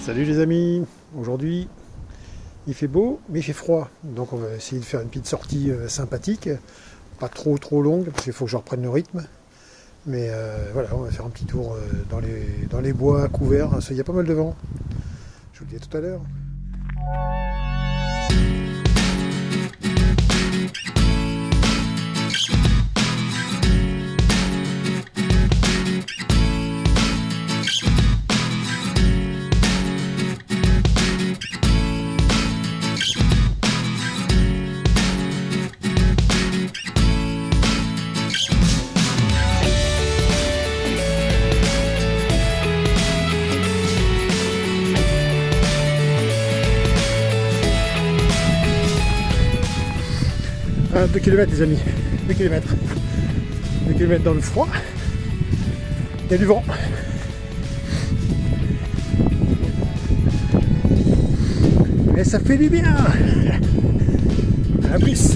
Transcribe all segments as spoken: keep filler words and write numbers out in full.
Salut les amis, aujourd'hui il fait beau mais il fait froid, donc on va essayer de faire une petite sortie euh, sympathique, pas trop trop longue parce qu'il faut que je reprenne le rythme, mais euh, voilà, on va faire un petit tour euh, dans, les, dans les bois couverts, il y a pas mal de vent, je vous le disais tout à l'heure. Ah, deux kilomètres les amis, deux kilomètres. deux kilomètres dans le froid. Il y a du vent. Et ça fait du bien. À plus.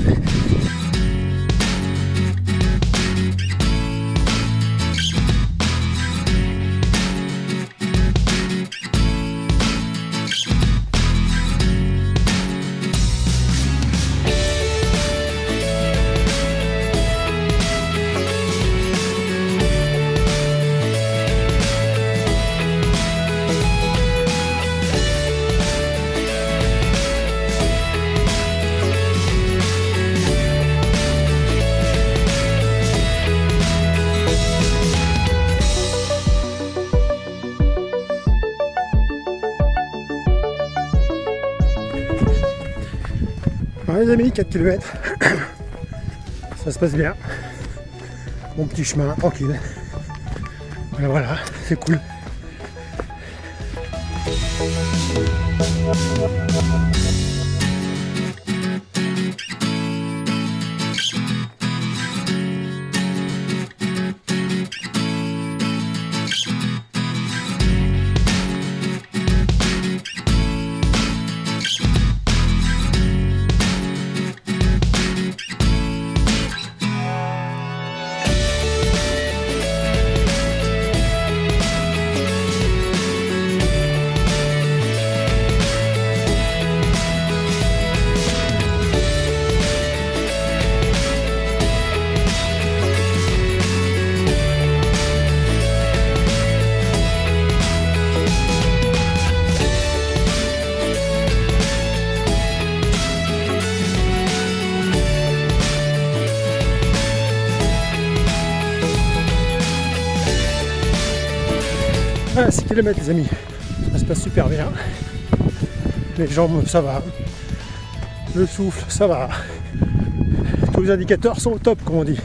Ouais, les amis, quatre kilomètres, ça se passe bien, mon petit chemin, tranquille, voilà, voilà, c'est cool. Ah, six kilomètres les amis, ça se passe super bien, les jambes ça va, le souffle ça va, tous les indicateurs sont au top comme on dit.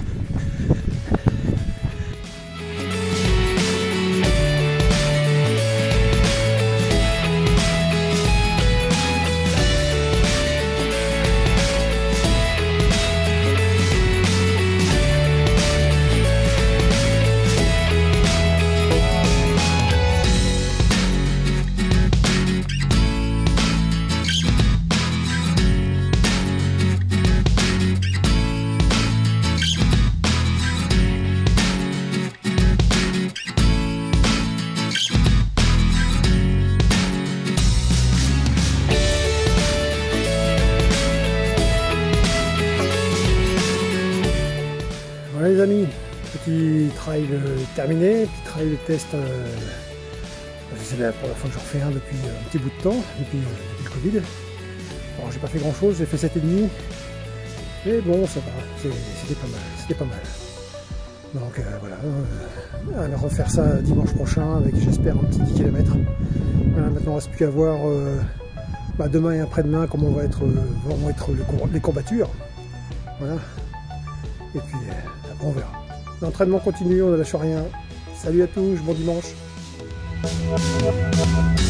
Voilà les amis, petit trail terminé, petit trail de test, euh, c'est la première fois que j'en refais un depuis un petit bout de temps, depuis, euh, depuis le Covid. Alors j'ai pas fait grand chose, j'ai fait sept virgule cinq, mais bon ça va, c'était pas mal, c'était pas mal. Donc euh, voilà, euh, allez refaire ça dimanche prochain avec j'espère un petit dix kilomètres. Voilà, maintenant il ne reste plus qu'à voir euh, bah, demain et après-demain comment vont être, euh, vont être les courbatures. Voilà. Et puis euh, on verra. L'entraînement continue, on ne lâche rien. Salut à tous, bon dimanche.